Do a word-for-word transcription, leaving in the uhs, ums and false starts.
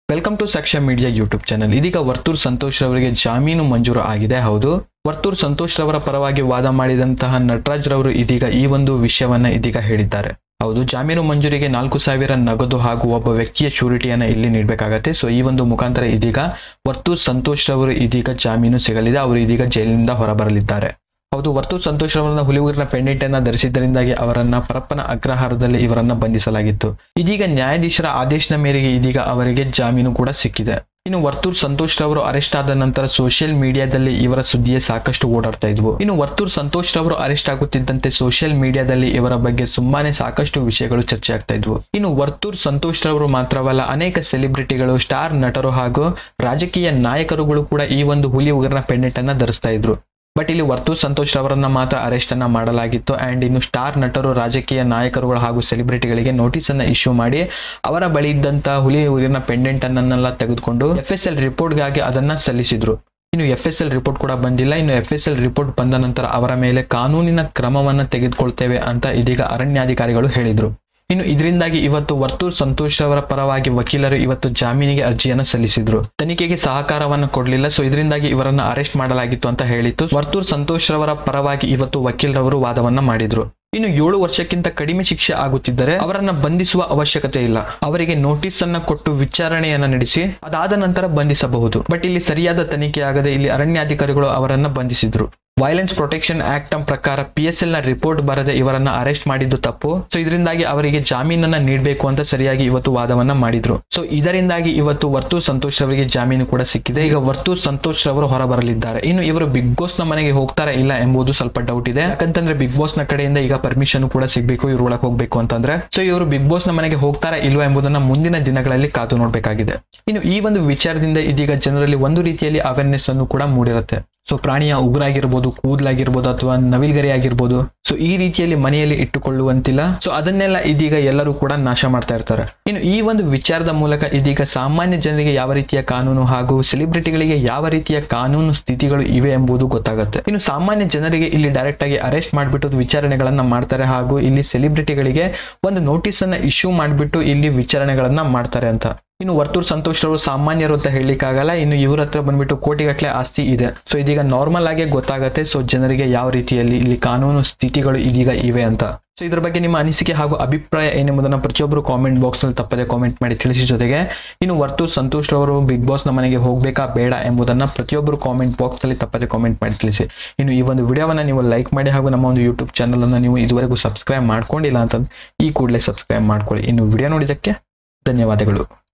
Welcome to Sakshya media YouTube channel. ಇದೀಗ ವರ್ತೂರ್ ಸಂತೋಷ್ ರವರಿಗೆ ಜಾಮೀನು ಮಂಜೂರು ಆಗಿದೆ. ಹೌದು, ವರ್ತೂರ್ ಸಂತೋಷ್ ರವರ ಪರವಾಗಿ ವಾದ ಮಾಡಿದಂತಹ ನಟರಾಜ್ ರವರು ಇದೀಗ ಈ ಒಂದು ವಿಷಯವನ್ನ ಇದೀಗ ಹೇಳಿದ್ದಾರೆ. ಹೌದು, ಜಾಮೀನು ಮಂಜೂರಿಗೆ ನಾಲ್ಕು ಸಾವಿರ ನಗದು ಹಾಗೂ ಒಬ್ಬ ವ್ಯಕ್ತಿಯ ಶ್ಯೂರಿಟಿಯನ್ನ ಇಲ್ಲಿ ನೀಡಬೇಕಾಗತ್ತೆ. ಸೊ ಈ ಒಂದು ಮುಖಾಂತರ ಇದೀಗ ವರ್ತೂರ್ ಸಂತೋಷ್ ರವರು ಇದೀಗ ಜಾಮೀನು ಸಿಗಲಿದೆ. ಅವರು ಇದೀಗ ಜೈಲಿನಿಂದ ಹೊರಬರಲಿದ್ದಾರೆ. ಹೌದು, ವರ್ತೂರ್ ಸಂತೋಷ್ ರವರನ್ನ ಹುಲಿಯೂರಿನ ಪೆಂಡೆಂಟ್ ಅನ್ನ ಧರಿಸಿದ್ದರಿಂದಾಗಿ ಅವರನ್ನ ಪರಪ್ಪನ ಅಗ್ರಹಾರದಲ್ಲಿ ಇವರನ್ನ ಬಂಧಿಸಲಾಗಿತ್ತು. ಇದೀಗ ನ್ಯಾಯಾಧೀಶರ ಆದೇಶದ ಮೇರೆಗೆ ಇದೀಗ ಅವರಿಗೆ ಜಾಮೀನು ಕೂಡ ಸಿಕ್ಕಿದೆ. ಇನ್ನು ವರ್ತೂರ್ ಸಂತೋಷ್ ರವರು ಅರೆಸ್ಟ್ ಆದ ನಂತರ ಸೋಷಿಯಲ್ ಮೀಡಿಯಾದಲ್ಲಿ ಇವರ ಸುದ್ದಿಯೇ ಸಾಕಷ್ಟು ಓಡಾಡ್ತಾ ಇದ್ವು. ಇನ್ನು ವರ್ತೂರ್ ಸಂತೋಷ್ ರವರು ಅರೆಸ್ಟ್ ಆಗುತ್ತಿದ್ದಂತೆ ಸೋಷಿಯಲ್ ಮೀಡಿಯಾದಲ್ಲಿ ಇವರ ಬಗ್ಗೆ ತುಂಬಾನೇ ಸಾಕಷ್ಟು ವಿಷಯಗಳು ಚರ್ಚೆ ಆಗ್ತಾ ಇದ್ವು. ಇನ್ನು ವರ್ತೂರ್ ಸಂತೋಷ್ ರವರು ಮಾತ್ರವಲ್ಲ, ಅನೇಕ ಸೆಲೆಬ್ರಿಟಿಗಳು, ಸ್ಟಾರ್ ನಟರು ಹಾಗೂ ರಾಜಕೀಯ ನಾಯಕರುಗಳು ಕೂಡ ಈ ಒಂದು ಹುಲಿ ಉಗುರಿನ ಪೆಂಡೆಂಟ್ ಅನ್ನ ಧರಿಸ್ತಾ ಇದ್ರು. ಬಟ್ ಇಲ್ಲಿ ವರ್ತೂರ್ ಸಂತೋಷ್ ರವರನ್ನ ಮಾತ್ರ ಅರೆಸ್ಟ್ ಅನ್ನ ಮಾಡಲಾಗಿತ್ತು. ಅಂಡ್ ಇನ್ನು ಸ್ಟಾರ್ ನಟರು, ರಾಜಕೀಯ ನಾಯಕರುಗಳು ಹಾಗೂ ಸೆಲೆಬ್ರಿಟಿಗಳಿಗೆ ನೋಟಿಸ್ ಅನ್ನ ಇಶ್ಯೂ ಮಾಡಿ ಅವರ ಬಳಿ ಇದ್ದಂತಹ ಹುಲಿ ಊರಿನ ಪೆಂಡೆಂಟ್ ಅನ್ನೆಲ್ಲ ತೆಗೆದುಕೊಂಡು ಎಫ್ ಎಸ್ ಎಲ್ ರಿಪೋರ್ಟ್ಗಾಗಿ ಅದನ್ನ ಸಲ್ಲಿಸಿದ್ರು. ಇನ್ನು ಎಫ್ ಎಸ್ ಎಲ್ ರಿಪೋರ್ಟ್ ಕೂಡ ಬಂದಿಲ್ಲ. ಇನ್ನು ಎಫ್ ಎಸ್ ಎಲ್ ರಿಪೋರ್ಟ್ ಬಂದ ನಂತರ ಅವರ ಮೇಲೆ ಕಾನೂನಿನ ಕ್ರಮವನ್ನ ತೆಗೆದುಕೊಳ್ತೇವೆ ಅಂತ ಇದೀಗ ಅರಣ್ಯಾಧಿಕಾರಿಗಳು ಹೇಳಿದ್ರು. ಇನ್ನು ಇದರಿಂದಾಗಿ ಇವತ್ತು ವರ್ತೂರ್ ಸಂತೋಷ್ ರವರ ಪರವಾಗಿ ವಕೀಲರು ಇವತ್ತು ಜಾಮೀನಿಗೆ ಅರ್ಜಿಯನ್ನು ಸಲ್ಲಿಸಿದ್ರು. ತನಿಖೆಗೆ ಸಹಕಾರವನ್ನು ಕೊಡಲಿಲ್ಲ. ಸೊ ಇದರಿಂದಾಗಿ ಇವರನ್ನ ಅರೆಸ್ಟ್ ಮಾಡಲಾಗಿತ್ತು ಅಂತ ಹೇಳಿತ್ತು. ವರ್ತೂರ್ ಸಂತೋಷ್ ರವರ ಪರವಾಗಿ ಇವತ್ತು ವಕೀಲರವರು ವಾದವನ್ನ ಮಾಡಿದ್ರು. ಇನ್ನು ಏಳು ವರ್ಷಕ್ಕಿಂತ ಕಡಿಮೆ ಶಿಕ್ಷೆ ಆಗುತ್ತಿದ್ದರೆ ಅವರನ್ನ ಬಂಧಿಸುವ ಅವಶ್ಯಕತೆ ಇಲ್ಲ. ಅವರಿಗೆ ನೋಟಿಸ್ ಅನ್ನ ಕೊಟ್ಟು ವಿಚಾರಣೆಯನ್ನ ನಡೆಸಿ ಅದಾದ ನಂತರ ಬಂಧಿಸಬಹುದು. ಬಟ್ ಇಲ್ಲಿ ಸರಿಯಾದ ತನಿಖೆ ಆಗದೆ ಇಲ್ಲಿ ಅರಣ್ಯಾಧಿಕಾರಿಗಳು ಅವರನ್ನ ಬಂಧಿಸಿದ್ರು. ವೈಲೆನ್ಸ್ ಪ್ರೊಟೆಕ್ಷನ್ ಆಕ್ಟ್ ಪ್ರಕಾರ ಪಿ ಎಸ್ ಎಲ್ ನ ರಿಪೋರ್ಟ್ ಬರದೆ ಇವರನ್ನ ಅರೆಸ್ಟ್ ಮಾಡಿದ್ದು ತಪ್ಪು. ಸೊ ಇದರಿಂದಾಗಿ ಅವರಿಗೆ ಜಾಮೀನನ್ನ ನೀಡಬೇಕು ಅಂತ ಸರಿಯಾಗಿ ಇವತ್ತು ವಾದವನ್ನ ಮಾಡಿದ್ರು. ಸೊ ಇದರಿಂದಾಗಿ ಇವತ್ತು ವರ್ತೂರ್ ಸಂತೋಷ್ ರವರಿಗೆ ಜಾಮೀನು ಕೂಡ ಸಿಕ್ಕಿದೆ. ಈಗ ವರ್ತೂರ್ ಸಂತೋಷ್ ರವರು ಹೊರಬರಲಿದ್ದಾರೆ. ಇನ್ನು ಇವರು ಬಿಗ್ ಬಾಸ್ ನ ಮನೆಗೆ ಹೋಗ್ತಾರಾ ಇಲ್ಲ ಎಂಬುದು ಸ್ವಲ್ಪ ಡೌಟ್ ಇದೆ. ಯಾಕಂತಂದ್ರೆ ಬಿಗ್ ಬಾಸ್ ನ ಕಡೆಯಿಂದ ಈಗ ಪರ್ಮಿಷನ್ ಕೂಡ ಸಿಗಬೇಕು ಇವ್ರು ಒಳಗೆ ಹೋಗ್ಬೇಕು ಅಂತಂದ್ರೆ. ಸೊ ಇವರು ಬಿಗ್ ಬಾಸ್ ನ ಮನೆಗೆ ಹೋಗ್ತಾರಾ ಇಲ್ವಾ ಎಂಬುದನ್ನ ಮುಂದಿನ ದಿನಗಳಲ್ಲಿ ಕಾದು ನೋಡ್ಬೇಕಾಗಿದೆ. ಇನ್ನು ಈ ಒಂದು ವಿಚಾರದಿಂದ ಇದೀಗ ಜನರಲ್ಲಿ ಒಂದು ರೀತಿಯಲ್ಲಿ ಅವೇರ್ನೆಸ್ ಅನ್ನು ಕೂಡ ಮೂಡಿರುತ್ತೆ. ಸೊ ಪ್ರಾಣಿಯ ಉಗುರಾಗಿರ್ಬೋದು, ಕೂದಲಾಗಿರ್ಬೋದು ಅಥವಾ ನವಿಲ್ಗರಿ ಆಗಿರ್ಬೋದು, ಸೊ ಈ ರೀತಿಯಲ್ಲಿ ಮನೆಯಲ್ಲಿ ಇಟ್ಟುಕೊಳ್ಳುವಂತಿಲ್ಲ. ಸೊ ಅದನ್ನೆಲ್ಲ ಇದೀಗ ಎಲ್ಲರೂ ಕೂಡ ನಾಶ ಮಾಡ್ತಾ ಇರ್ತಾರೆ. ಇನ್ನು ಈ ಒಂದು ವಿಚಾರದ ಮೂಲಕ ಇದೀಗ ಸಾಮಾನ್ಯ ಜನರಿಗೆ ಯಾವ ರೀತಿಯ ಕಾನೂನು ಹಾಗೂ ಸೆಲೆಬ್ರಿಟಿಗಳಿಗೆ ಯಾವ ರೀತಿಯ ಕಾನೂನು ಸ್ಥಿತಿಗಳು ಇವೆ ಎಂಬುದು ಗೊತ್ತಾಗುತ್ತೆ. ಇನ್ನು ಸಾಮಾನ್ಯ ಜನರಿಗೆ ಇಲ್ಲಿ ಡೈರೆಕ್ಟ್ ಆಗಿ ಅರೆಸ್ಟ್ ಮಾಡಿಬಿಟ್ಟು ವಿಚಾರಣೆಗಳನ್ನ ಮಾಡ್ತಾರೆ ಹಾಗೂ ಇಲ್ಲಿ ಸೆಲೆಬ್ರಿಟಿಗಳಿಗೆ ಒಂದು ನೋಟಿಸ್ ಅನ್ನ ಇಶ್ಯೂ ಮಾಡಿಬಿಟ್ಟು ಇಲ್ಲಿ ವಿಚಾರಣೆಗಳನ್ನ ಮಾಡ್ತಾರೆ ಅಂತ. ಇನ್ನು ವರ್ತೂರ್ ಸಂತೋಷ್ ರವರು ಸಾಮಾನ್ಯರು ಅಂತ ಹೇಳಿಕ್ಕಾಗಲ್ಲ. ಇನ್ನು ಇವ್ರ ಹತ್ರ ಬಂದ್ಬಿಟ್ಟು ಕೋಟಿಗಟ್ಟಲೆ ಆಸ್ತಿ ಇದೆ. ಸೊ ಇದೀಗ ನಾರ್ಮಲ್ ಆಗಿ ಗೊತ್ತಾಗತ್ತೆ ಸೊ ಜನರಿಗೆ ಯಾವ ರೀತಿಯಲ್ಲಿ ಇಲ್ಲಿ ಕಾನೂನು ಸ್ಥಿತಿಗಳು ಇದೀಗ ಇವೆ ಅಂತ. ಸೊ ಇದ್ರ ಬಗ್ಗೆ ನಿಮ್ಮ ಅನಿಸಿಕೆ ಹಾಗೂ ಅಭಿಪ್ರಾಯ ಏನೆಂಬುದನ್ನ ಪ್ರತಿಯೊಬ್ಬರು ಕಾಮೆಂಟ್ ಬಾಕ್ಸ್ ನಲ್ಲಿ ತಪ್ಪದೆ ಕಾಮೆಂಟ್ ಮಾಡಿ ತಿಳಿಸಿ. ಜೊತೆಗೆ ಇನ್ನು ವರ್ತೂರ್ ಸಂತೋಷ್ ರವರು ಬಿಗ್ ಬಾಸ್ ನ ಮನೆಗೆ ಹೋಗ್ಬೇಕಾ ಬೇಡ ಎಂಬುದನ್ನ ಪ್ರತಿಯೊಬ್ಬರು ಕಾಮೆಂಟ್ ಬಾಕ್ಸ್ ನಲ್ಲಿ ತಪ್ಪದೆ ಕಾಮೆಂಟ್ ಮಾಡಿ ತಿಳಿಸಿ. ಇನ್ನು ಈ ಒಂದು ವಿಡಿಯೋವನ್ನ ನೀವು ಲೈಕ್ ಮಾಡಿ ಹಾಗೂ ನಮ್ಮ ಒಂದು ಯೂಟ್ಯೂಬ್ ಚಾನಲ್ ಅನ್ನು ನೀವು ಇದುವರೆಗೂ ಸಬ್ಸ್ಕ್ರೈಬ್ ಮಾಡ್ಕೊಂಡಿಲ್ಲ ಅಂತಂದ್ರೆ ಈ ಕೂಡಲೇ ಸಬ್ಸ್ಕ್ರೈಬ್ ಮಾಡ್ಕೊಳ್ಳಿ. ಇನ್ನು ವಿಡಿಯೋ ನೋಡಿದ್ದಕ್ಕೆ ಧನ್ಯವಾದಗಳು.